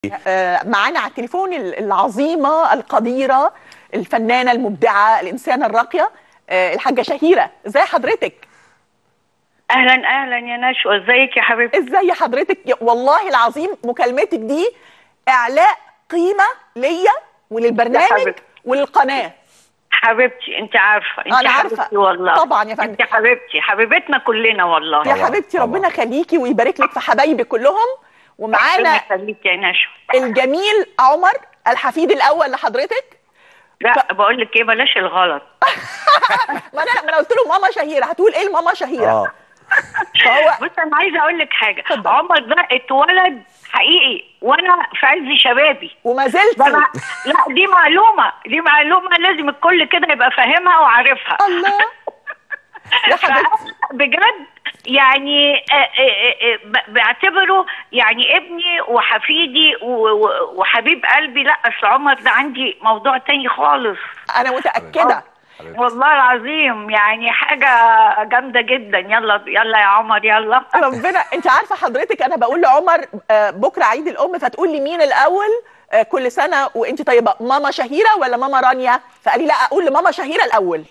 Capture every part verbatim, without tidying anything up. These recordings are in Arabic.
معانا على التليفون العظيمة القديرة الفنانة المبدعة الإنسانة الراقية الحاجة شهيرة. ازاي حضرتك؟ اهلا اهلا يا نشوى، ازيك يا حبيبتي؟ ازاي حضرتك؟ والله العظيم مكالمتك دي اعلاء قيمة ليا وللبرنامج وللقناة. حبيبتي انت عارفه، انت أنا عارفة. حبيبتي والله. طبعا يا فندم، انت حبيبتي، حبيبتنا كلنا والله. يا حبيبتي ربنا يخليكي ويبارك لك في حبايبي كلهم. ومعانا ربنا يخليك يا نشوى الجميل عمر الحفيد الاول لحضرتك. لا ف... بقول لك ايه، بلاش الغلط. ما انا ما انا قلت له ماما شهيره، هتقول ايه الماما شهيره؟ اه فهو بص انا عايزه اقول لك حاجه. فضل. عمر ده اتولد حقيقي وانا في عز شبابي وما زلت. لا دي معلومه، دي معلومه لازم الكل كده يبقى فاهمها وعارفها. الله يا حبيبتي بجد يعني بعتبره يعني ابني وحفيدي وحبيب قلبي. لا اصل عمر ده عندي موضوع تاني خالص. انا متاكده والله العظيم، يعني حاجه جامده جدا. يلا يلا يا عمر يلا. ربنا. انت عارفه حضرتك انا بقول لعمر بكره عيد الام، فتقول لي مين الاول كل سنه وانت طيبه، ماما شهيره ولا ماما رانيا؟ فقال لي لا اقول لماما شهيره الاول.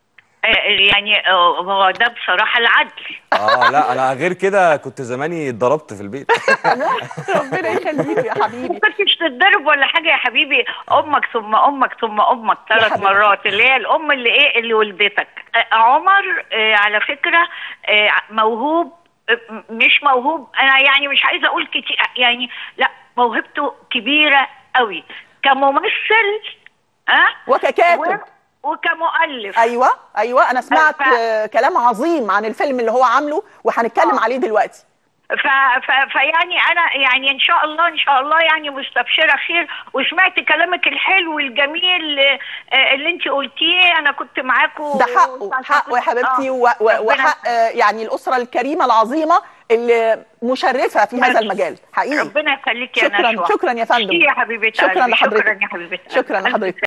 يعني هو ده بصراحه العدل. اه لا انا غير كده كنت زماني اتضربت في البيت. ربنا يخليك يا حبيبي. ما كنتش تتضرب ولا حاجه يا حبيبي. امك ثم امك ثم امك ثلاث مرات، اللي هي الام اللي ايه اللي ولدتك. عمر على فكره موهوب، مش موهوب انا يعني مش عايزه اقول كتير يعني، لا موهبته كبيره قوي كممثل ها وككاتب وكمؤلف. ايوه ايوه انا سمعت ف... كلام عظيم عن الفيلم اللي هو عامله وهنتكلم عليه دلوقتي. ف... ف... فيعني انا يعني ان شاء الله ان شاء الله يعني مستبشره خير. وسمعت كلامك الحلو الجميل اللي انت قلتيه، انا كنت معاكم. ده حقه حقه يا حبيبتي. آه. وحق يعني الاسره الكريمه العظيمه اللي مشرفه في هذا المجال حقيقي. ربنا يخليك يا شكرا نشوى. شكرا يا فندم. يا حبيبتي شكرا لحضرتك. شكرا يا حبيبتي. شكرا لحضرتك.